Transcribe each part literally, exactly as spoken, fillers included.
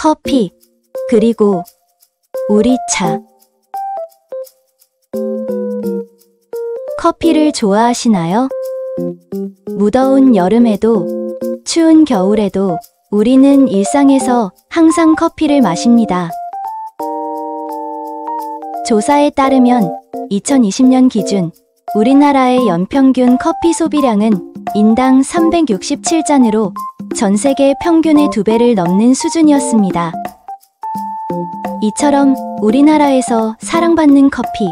커피, 그리고 우리 차. 커피를 좋아하시나요? 무더운 여름에도 추운 겨울에도 우리는 일상에서 항상 커피를 마십니다. 조사에 따르면 이천이십 년 기준 우리나라의 연평균 커피 소비량은 인당 삼백육십칠 잔으로 전 세계 평균의 두 배를 넘는 수준이었습니다. 이처럼 우리나라에서 사랑받는 커피.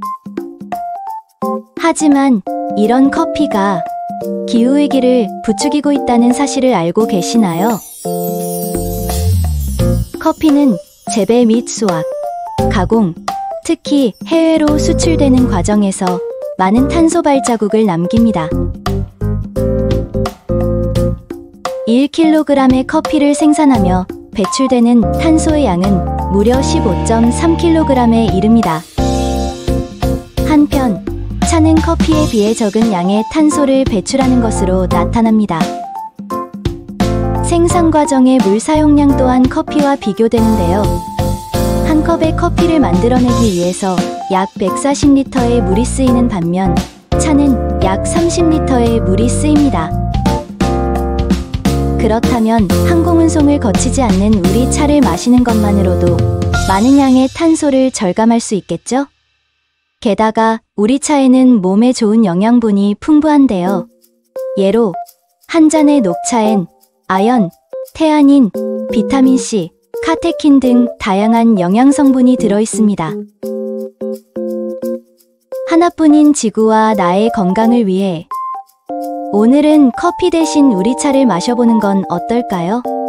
하지만 이런 커피가 기후위기를 부추기고 있다는 사실을 알고 계시나요? 커피는 재배 및 수확, 가공, 특히 해외로 수출되는 과정에서 많은 탄소 발자국을 남깁니다. 일 킬로그램의 커피를 생산하며 배출되는 탄소의 양은 무려 십오 점 삼 킬로그램에 이릅니다. 한편 차는 커피에 비해 적은 양의 탄소를 배출하는 것으로 나타납니다. 생산 과정의 물 사용량 또한 커피와 비교되는데요. 한 컵의 커피를 만들어내기 위해서 약 백사십 리터의 물이 쓰이는 반면 차는 약 삼십 리터의 물이 쓰입니다. 그렇다면 항공운송을 거치지 않는 우리 차를 마시는 것만으로도 많은 양의 탄소를 절감할 수 있겠죠? 게다가 우리 차에는 몸에 좋은 영양분이 풍부한데요. 예로 한 잔의 녹차엔 아연, 태아닌, 비타민C, 카테킨 등 다양한 영양성분이 들어있습니다. 하나뿐인 지구와 나의 건강을 위해 오늘은 커피 대신 우리 차를 마셔보는 건 어떨까요?